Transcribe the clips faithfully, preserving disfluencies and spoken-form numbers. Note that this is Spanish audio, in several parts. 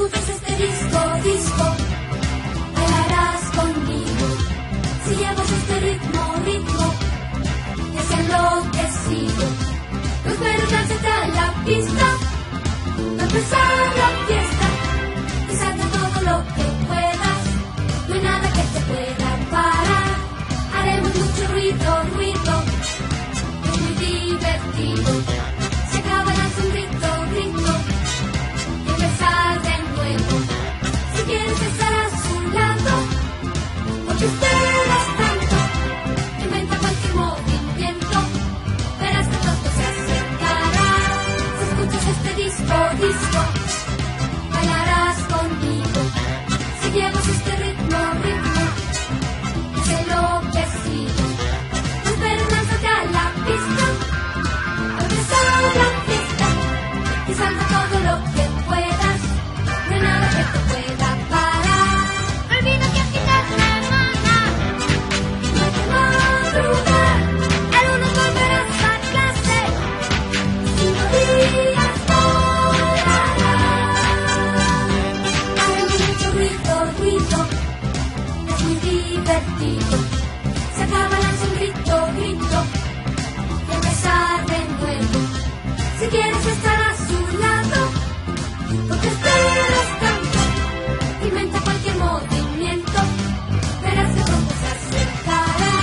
escuchas este disco, disco, bailarás conmigo. Si llevas este ritmo, ritmo, es enloquecido. Los perros lánzate a la pista, va a empezar la fiesta. Y salta todo lo que puedas, no hay nada que te pueda parar. Haremos mucho ruido, ruido, es muy divertido. Se acaba, lanza un grito, grito, y empezar de nuevo. Si quieres estar a su lado, porque esperas tanto, inventa cualquier movimiento, verás que pronto se acercará. Si escuchas este disco, disco, bailarás conmigo. Si llevas este ritmo, ritmo, es enloquecido. No esperes, lánzate a la pista, va a empezar la fiesta. Y salta todo lo que puedas, no hay nada que te pueda parar. Olvida que aquí te semana, no te madrugar. El lunes volverás a clase, cinco días volarás. Haremos mucho ruido, ruido, es muy divertido. Se acaba, lanza un grito, grito, y empezar de nuevo. Si quieres estar a su lado, porque esperas tanto, inventa cualquier movimiento, verás que pronto se acercará.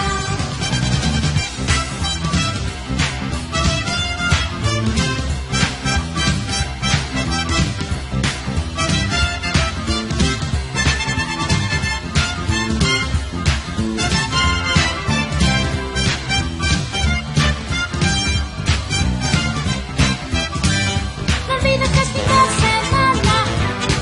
No olvides que es fin de semana,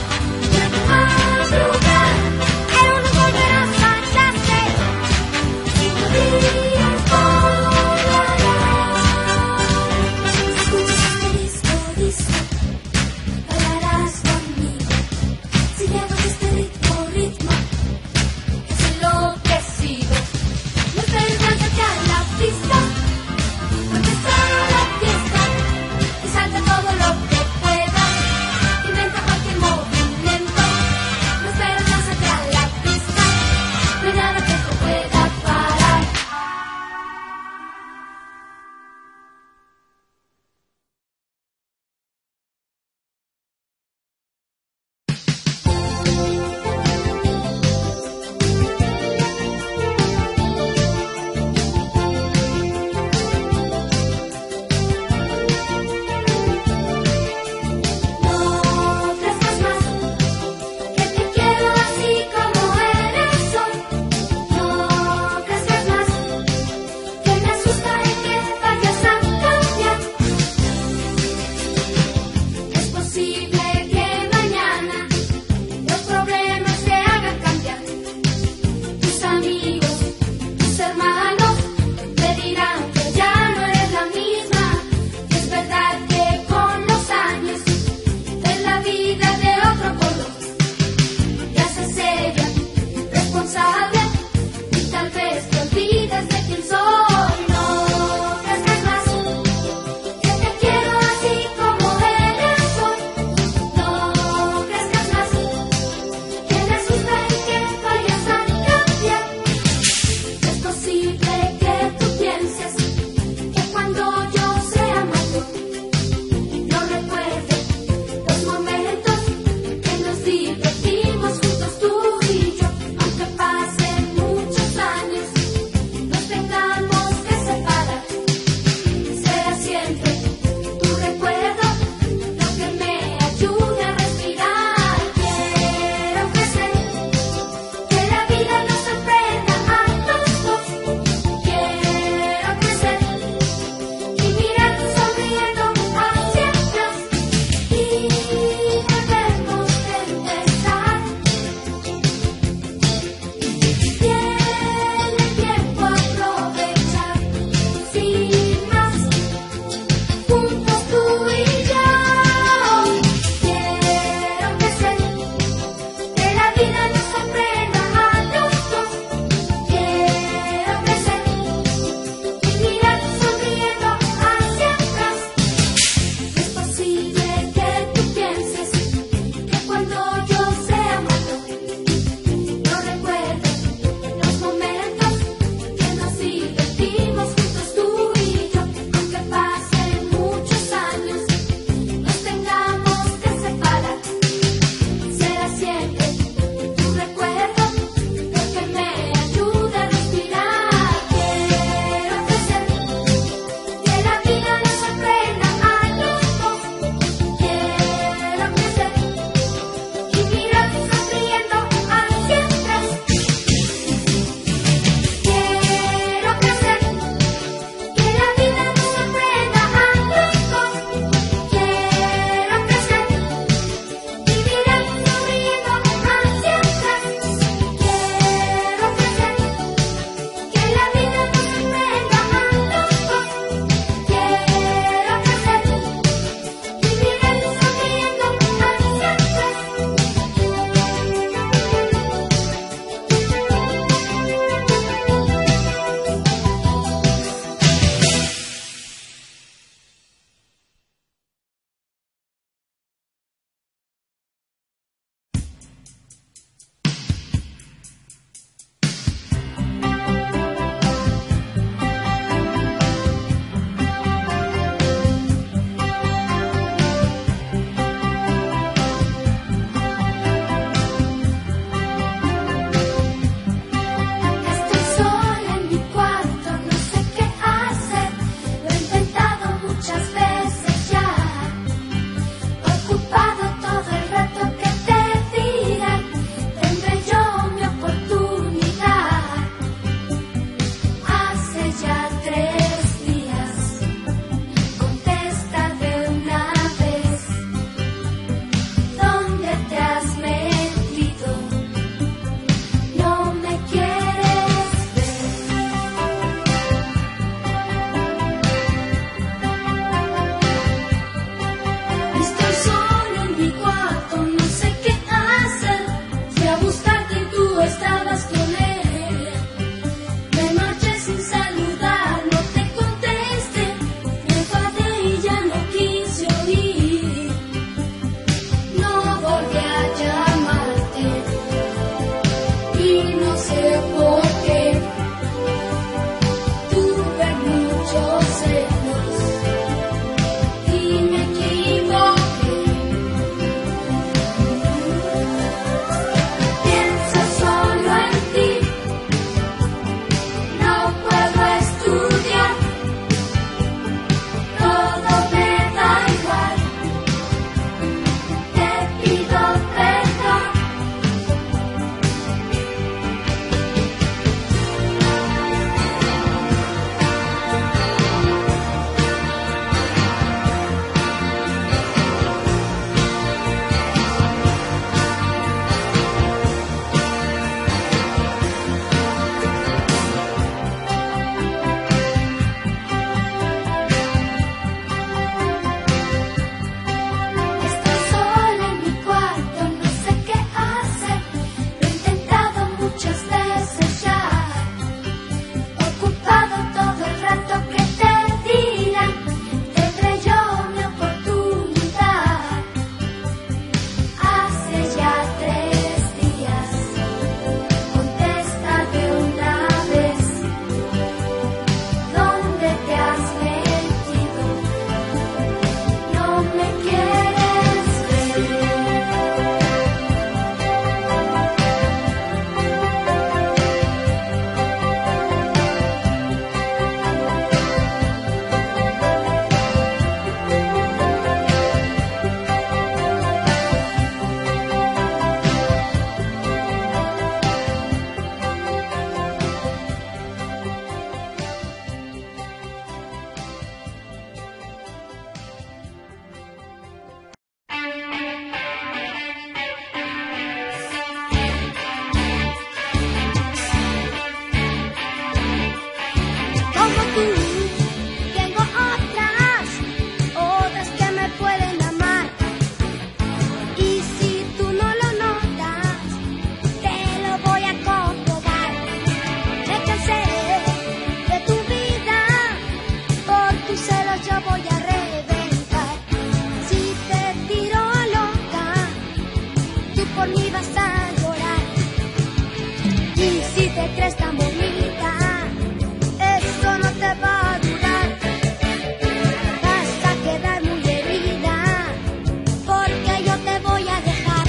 por mí vas a llorar. Y si te crees tan bonita, eso no te va a durar. Vas a quedar muy herida, porque yo te voy a dejar.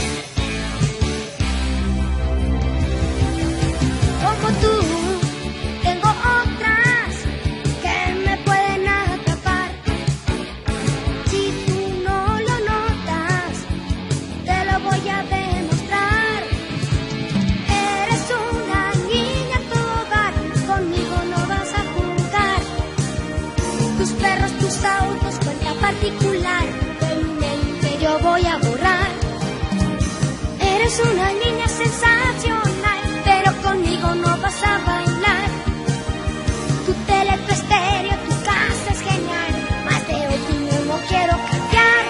Como tú, tengo otras que me pueden atrapar. Si tú no lo notas, te lo voy a demostrar. Eres una niña a todo dar, conmigo no vas a jugar. Tus perros, tus autos, cuenta particular, de mi mente yo voy a borrar. Eres una niña sensacional, pero conmigo no vas a bailar. Tu tele, tu estéreo, tu casa es genial, más de opinión no quiero cambiar.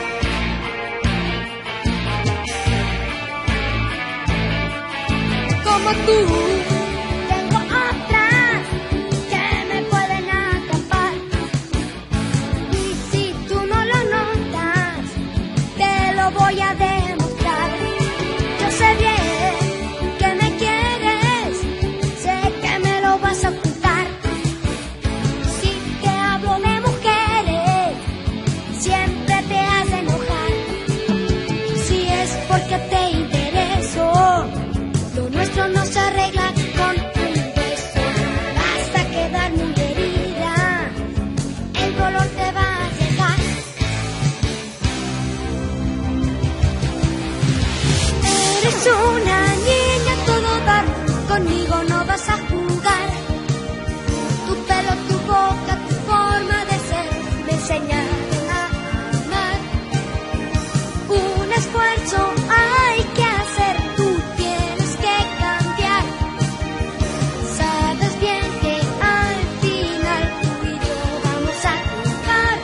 Como tú, tengo otras que me pueden atrapar. Y si tú no lo notas, te lo voy a demostrar. Yo sé bien que me quieres, sé que me lo vas a ocultar. Si te hablo de mujeres, siempre te hace enojar. Si es porque te intereso, lo nuestro no se arregla con un beso. Vas a quedar muy herida, el dolor te va a llegar. Eres una niña a todo dar, conmigo no vas a jugar. Tu pelo, tu boca, tu forma de ser me enseñan a amar. Un esfuerzo hay que hacer, tú tienes que cambiar. Sabes bien que al final tú y yo vamos a jugar.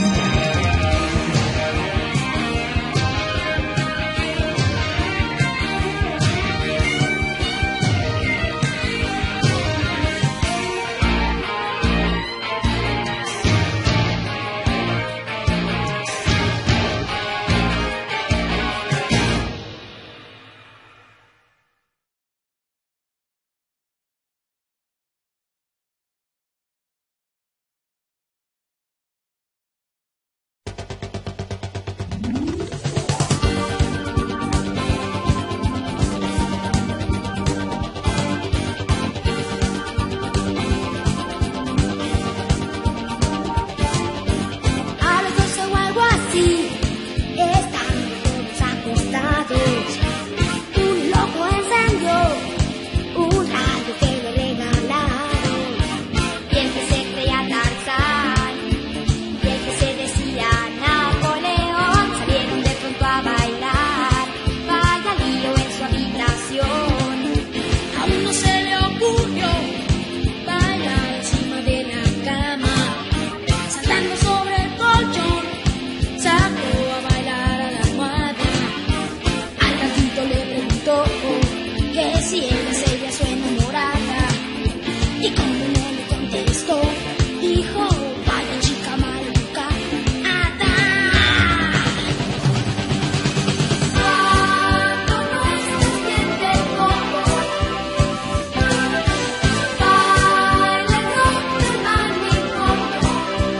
A las doce o algo así, están todos acostados. Un loco encendió un rayo que le regalaron. Y el que se creía Tarzán y el que se decía Napoleón salieron de pronto a bailar. Vaya lío en su habitación. A uno se le ocurrió bailar encima de la cama, saltando sobre el colchón, sacó a bailar a la almohada. Al gatito le preguntó que si ella sería su enamorada, y como no le contestó, dijo: vaya chica maleducada. Cuando no estés bien del coco, baila el rock del manicomio.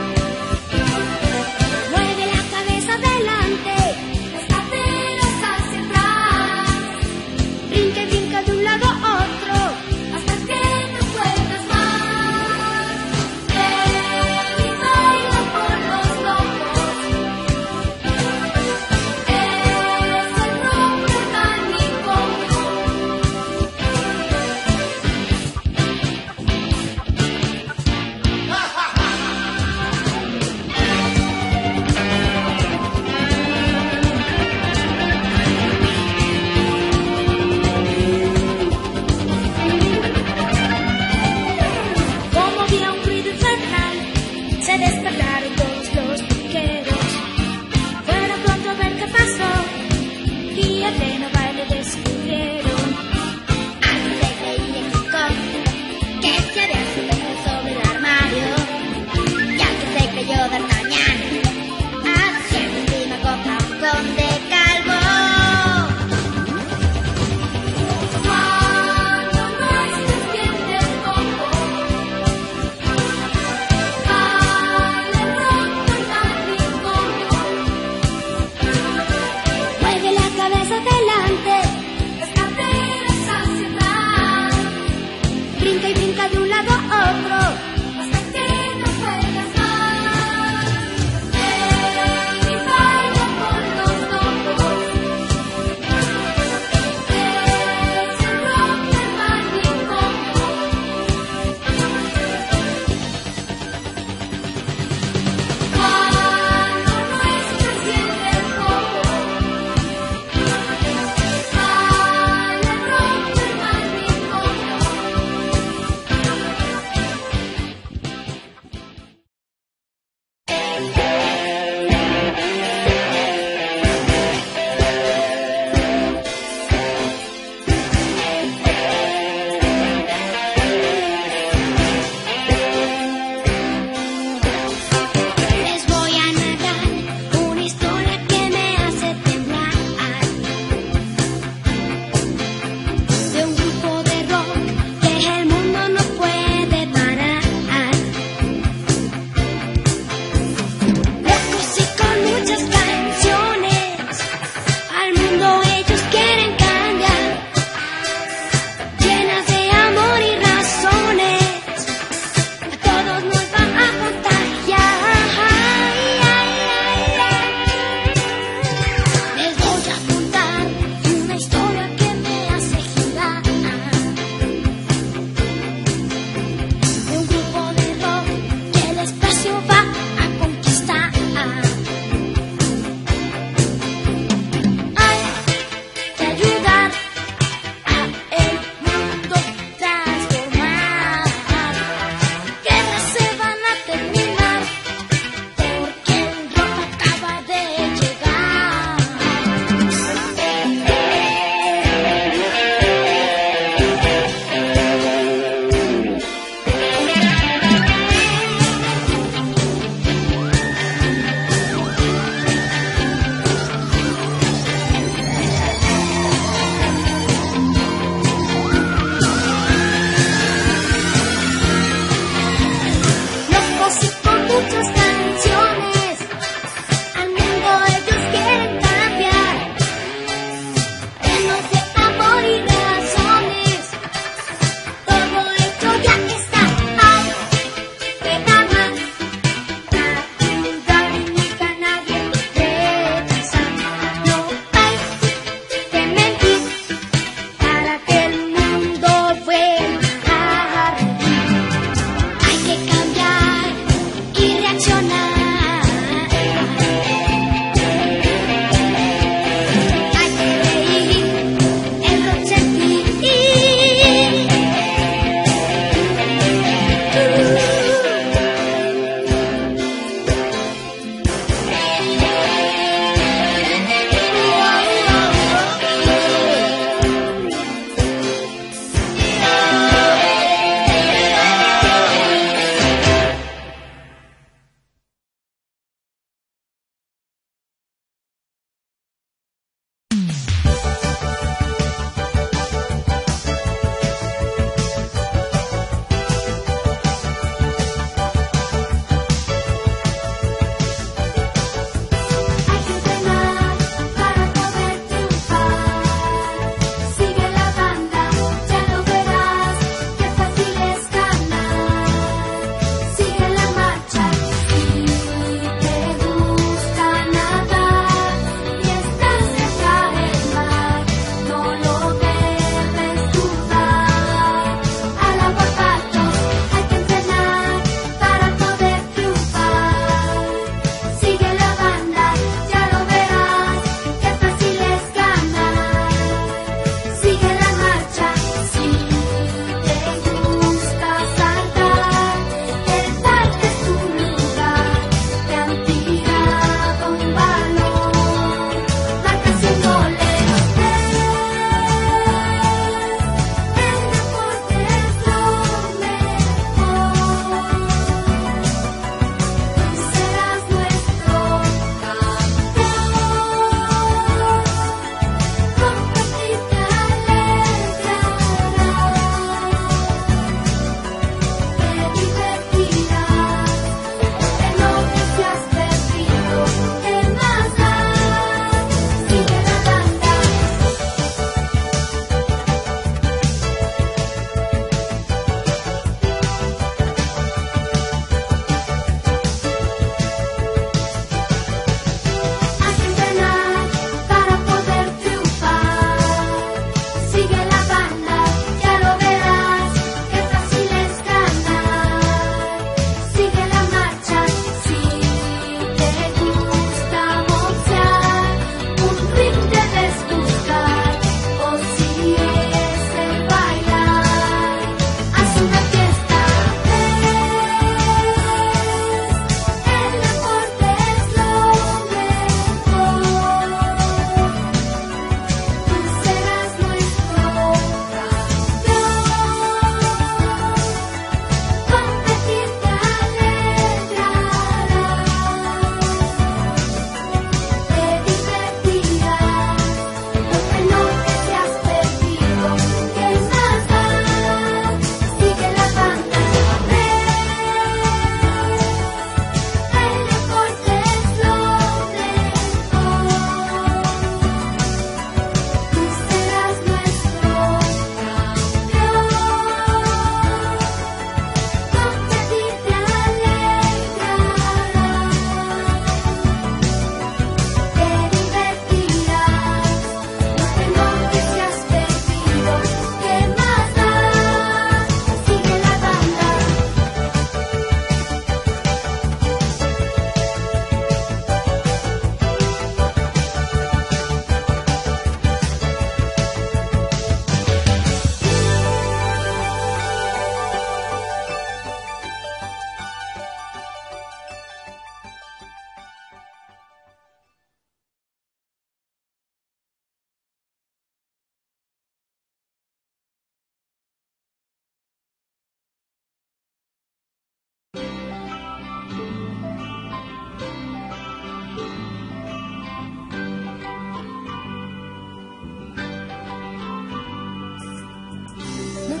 Mueve la cabeza adelante, las caderas hacia atrás. Brinca y brinca de un lado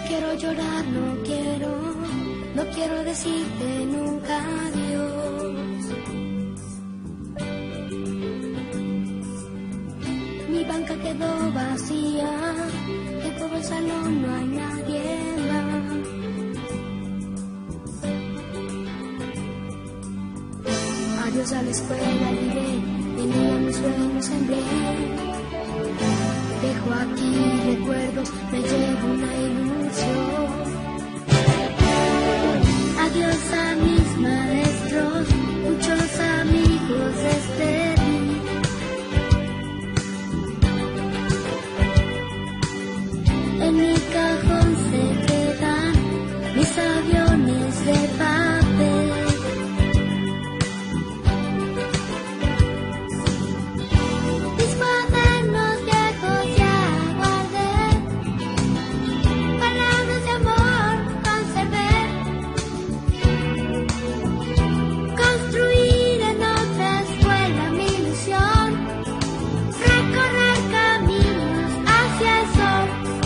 quiero llorar, no quiero, no quiero decirte nunca adiós. Mi banca quedó vacía, en todo el salón no hay nadie más. Adiós a la escuela, diré, tenía mis sueños en bien. Dejo aquí recuerdos, me llevo una ilusión. Adiós a mis maestros, muchos amigos despedí. En mi cajón se quedan mis aviones de papel. Mis cuadernos viejos ya guardé, palabras de amor conservé. Construir en otra escuela mi ilusión, recorrer caminos hacia el sol.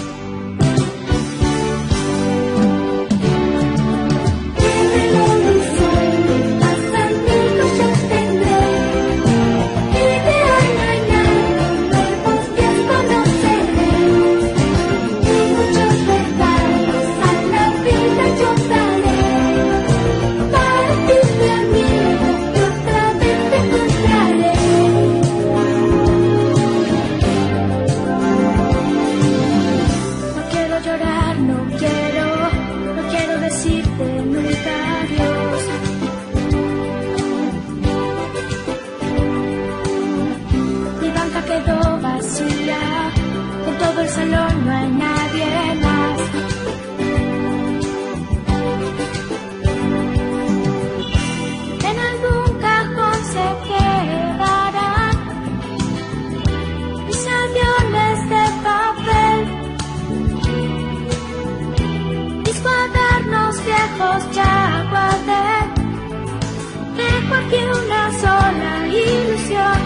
Quedó vacía, en todo el salón no hay nadie más. En algún cajón se quedarán mis aviones de papel, mis cuadernos viejos ya guardé. Dejo aquí una sola ilusión.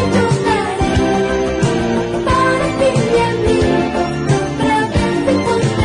Para ti, mi amigo, otra vez te encontraré.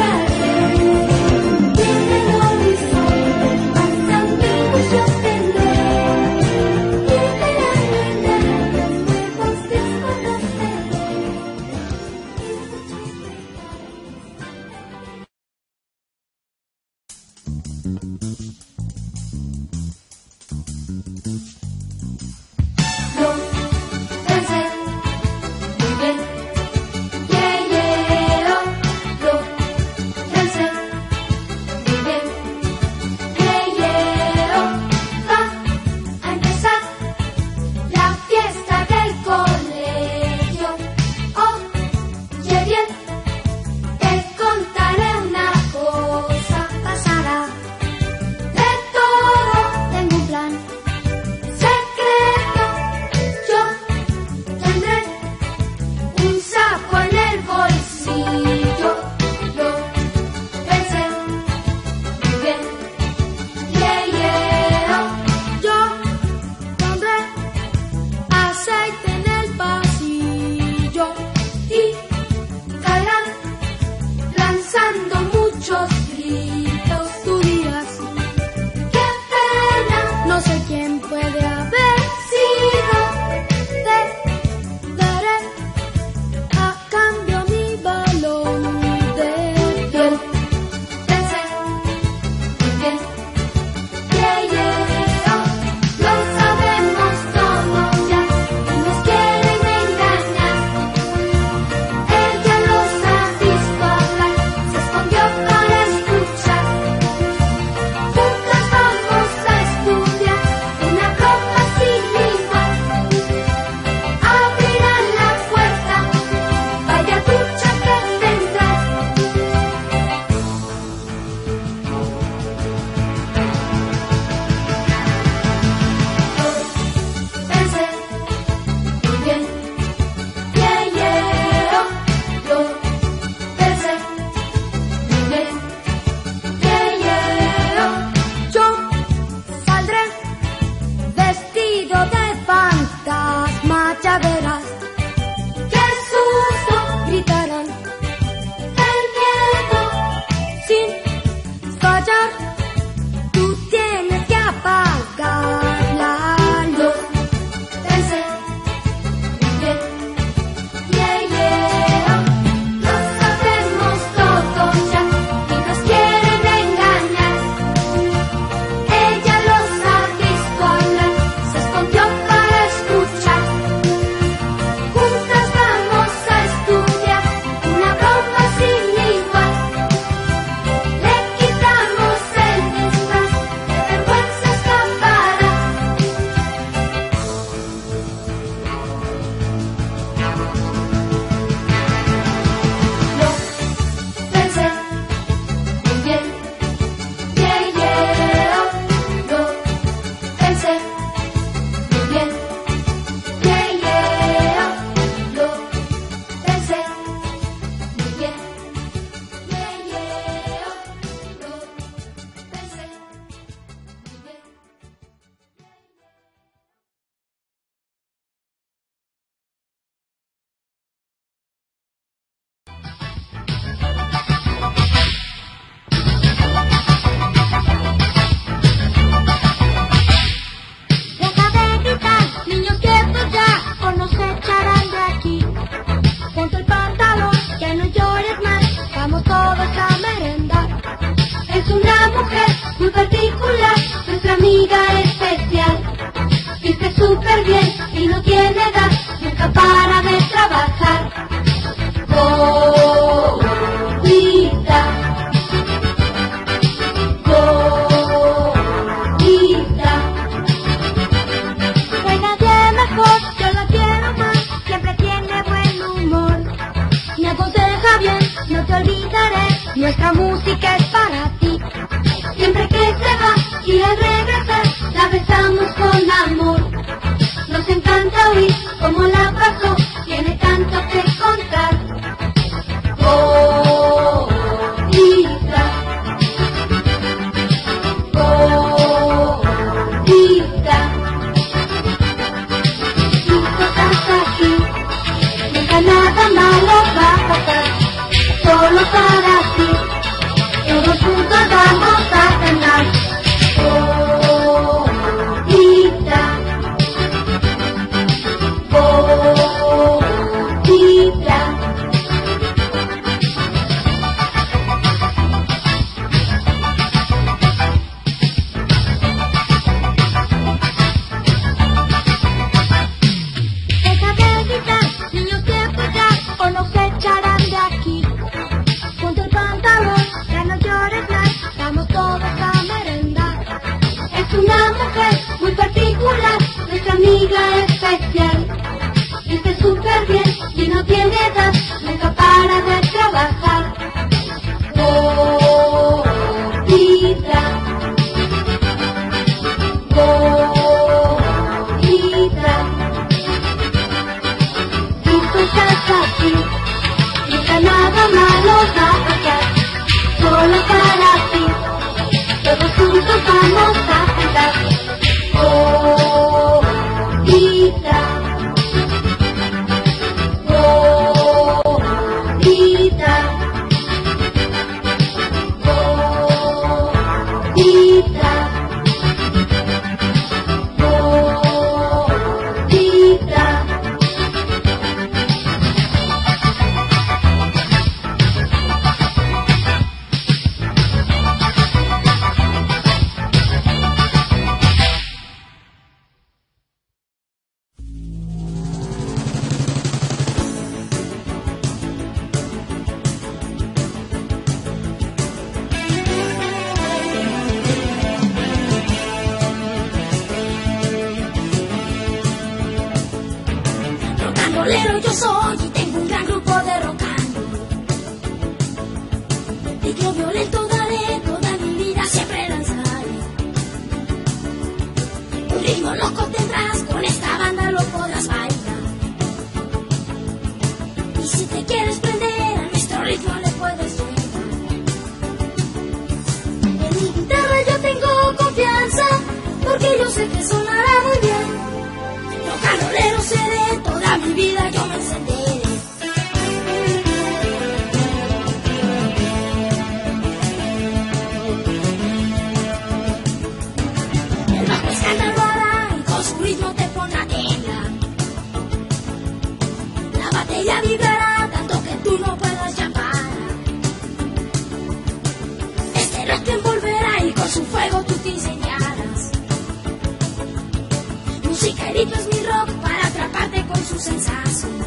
amiga especial. Viste súper bien y no tiene edad, nunca para de trabajar. Gordita, gordita. No hay nadie mejor, yo la quiero más, siempre tiene buen humor. Me aconseja bien, no te olvidaré, nuestra música es para ti. Siempre que se va y al regresar la besamos con amor. Nos encanta oír cómo la pasó, tiene tanto que contar. Gordita, gordita. Si tú estás aquí, nunca nada malo va a pasar, solo para ti. Todos juntos vamos a ganar. Gordita, gordita. Deja de gritar, niños de ya o nos echarán de aquí. Ponte el pantalón, ya no llores más, vamos todos a merendar. Es una mujer muy particular, nuestra amiga especial. Viste súper bien y no tiene edad, nunca para de trabajar. Gordita, gordita. Si tú estás aquí, nunca nada malo va a pasar, solo para ti. Todos juntos vamos a cantar. Gordita, gordita, gordita, gordita. Rock and rollero yo soy y tengo un gran grupo de rock and roll. Ritmo violento daré, toda mi vida siempre danzaré. Un ritmo loco tendrás, con esta banda lo podrás bailar. Y si te quieres prender, a nuestro ritmo le puedes llegar. En mi guitarra yo tengo confianza, porque yo sé que sonará muy bien. Rock and rollero seré, toda mi vida yo me encenderé. El bajo escándalo hará y con su ritmo te pondrá a temblar. La batería vibrará tanto que tú no puedas ya parar. Este rock te envolverá y con su fuego tú te incendiarás. Música y ritmo es mi rock para atraparte con su sensación.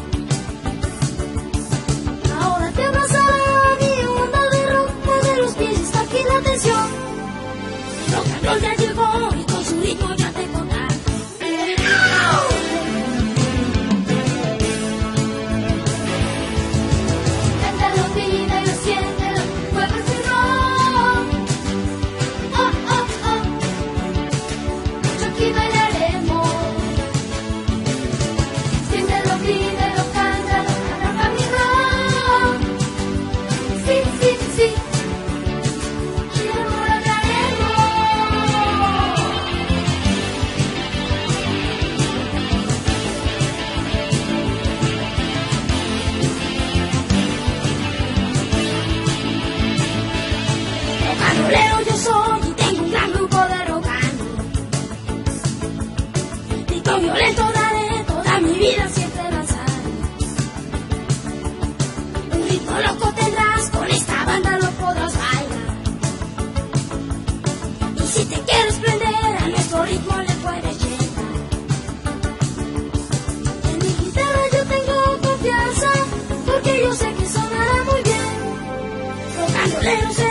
Ahora te abrazará mi onda de rock, mueve los pies y está aquí la tensión. Rock and roll ya llegó y con su ritmo ya te contagia. Cántalo, pídelo, siéntelo, mueve ese rock. Oh, oh, oh. cero, cero.